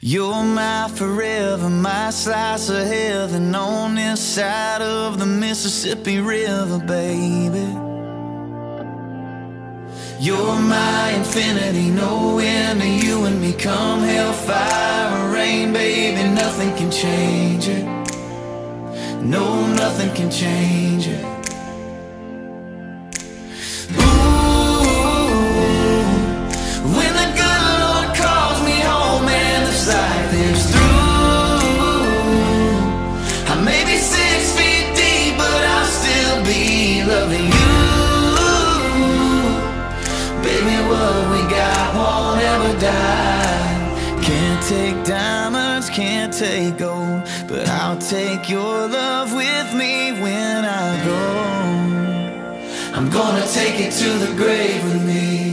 You're my forever, my slice of heaven on this side of the Mississippi River, baby. You're my infinity, no end to you and me. Come hellfire or rain, baby, nothing can change it. No, nothing can change it. Loving you, baby, what we got won't ever die. Can't take diamonds, can't take gold, but I'll take your love with me when I go. I'm gonna take it to the grave with me.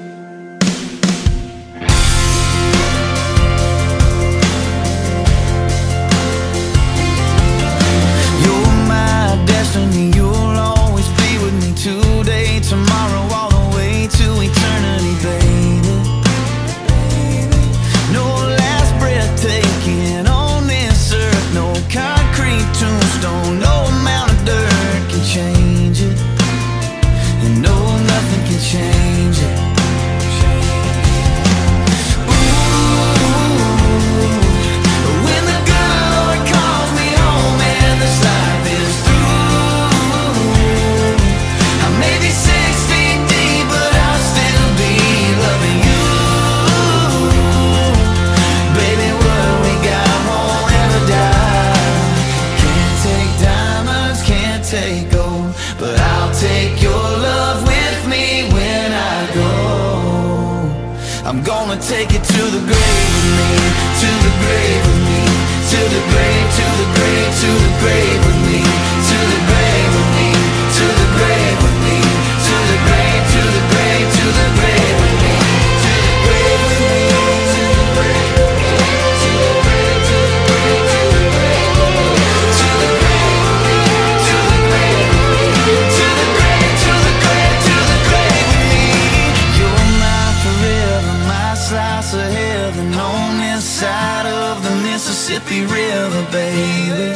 Today, tomorrow, all the way to eternity, baby. No last breath taken on this earth, no concrete tombstone, no amount of dirt can change it, and no, nothing can change it. But I'll take your love with me when I go. I'm gonna take it to the grave with me, to the grave with me, to the grave, to the grave, to the grave with me, to the grave with me, to the grave with me, to the grave, to the grave, to the grave with me, to the grave with me, to the grave with me, to the grave, to the grave, to the grave with me, to the grave with me, to the grave with me, to the grave, to the grave, to the grave with me. You're my forever, my slice of heaven on this side of the Mississippi River, baby.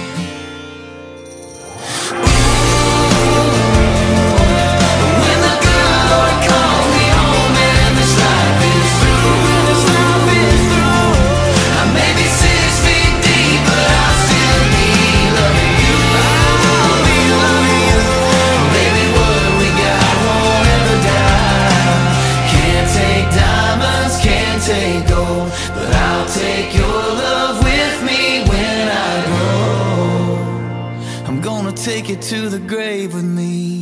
But I'll take your love with me when I go. I'm gonna take it to the grave with me.